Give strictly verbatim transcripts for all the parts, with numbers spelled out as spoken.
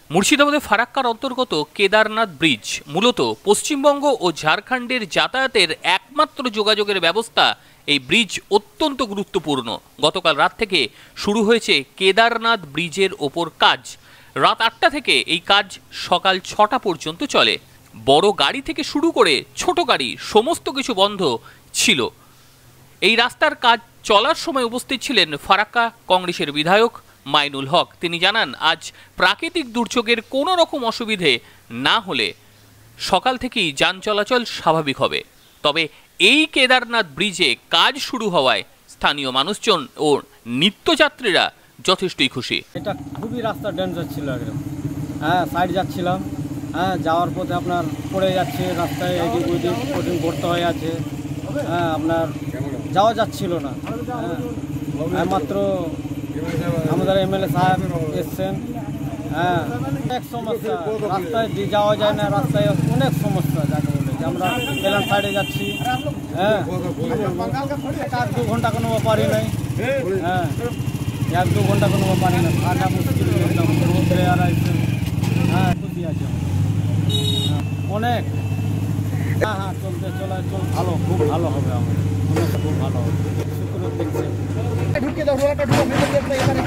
মুর্শিদাবাদের ফারাক্কার অন্তর্গত কেদারনাথ ব্রিজ মূলত পশ্চিমবঙ্গ ও ঝাড়খণ্ডের যাতায়াতের একমাত্র যোগাযোগের ব্যবস্থা। এই ব্রিজ অত্যন্ত গুরুত্বপূর্ণ। গতকাল রাত থেকে শুরু হয়েছে কেদারনাথ ব্রিজের ওপর কাজ। রাত আটটা থেকে এই কাজ সকাল ছটা পর্যন্ত চলে। বড় গাড়ি থেকে শুরু করে ছোট গাড়ি সমস্ত কিছু বন্ধ ছিল। এই রাস্তার কাজ চলার সময় উপস্থিত ছিলেন ফারাক্কা কংগ্রেসের বিধায়ক মাইনুল হক। তিনি জানান, আজ প্রাকৃতিক দুর্যোগের কোনো রকম অসুবিধে না হলে সকাল থেকেই যান চলাচল স্বাভাবিক হবে। তবে এই কেদারনাথ ব্রিজে কাজ শুরু হওয়ায় স্থানীয় মানুষজন ও নিত্যযাত্রীরা যথেষ্টই খুশি। এটা খুবই রাস্তা ডেঞ্জার ছিল একদম। হ্যাঁ, সাইড যাচ্ছিলাম, হ্যাঁ যাওয়ার পথে আপনার পড়ে যাচ্ছে রাস্তায়, এদিক ওইদিক কঠিন করতে হয়ে আছে। হ্যাঁ, আপনার যাওয়া যাচ্ছিল না। হ্যাঁ, মাত্র আমাদের এমএলএ সাহেব এসছেন। হ্যাঁ, অনেক সমস্যা, রাস্তায় দিয়ে যাওয়া যায় না, রাস্তায় অনেক সমস্যা যাকে বলে যে আমরা পেলাম সাইডে যাচ্ছি। হ্যাঁ, এক দু ঘন্টা কোনো ব্যাপারই নেই। হ্যাঁ, এক দু ঘন্টা কোনো ব্যাপারই না, থাকা মুশকিল রোদ্রে আর আসছে। হ্যাঁ, খুশি আছে অনেক। হ্যাঁ হ্যাঁ চলতে চলে চল ভালো, খুব ভালো হবে আমাদের, খুব ভালো হবে। শুক্র দেখছে ঢুকে দাও, রোলাটা ঢুকে ফেলে এবারে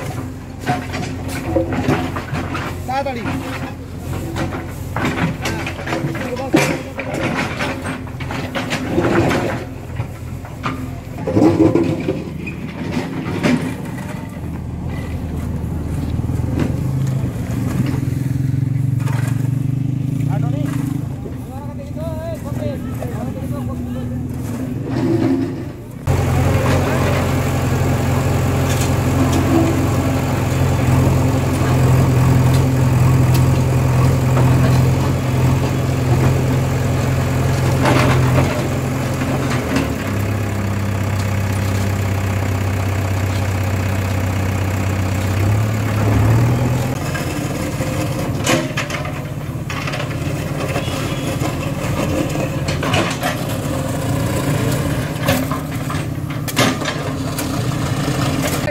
তাড়াতাড়ি।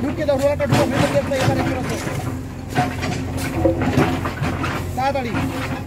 রোলাটা ঢুকে ফেলে এবারে তাড়াতাড়ি।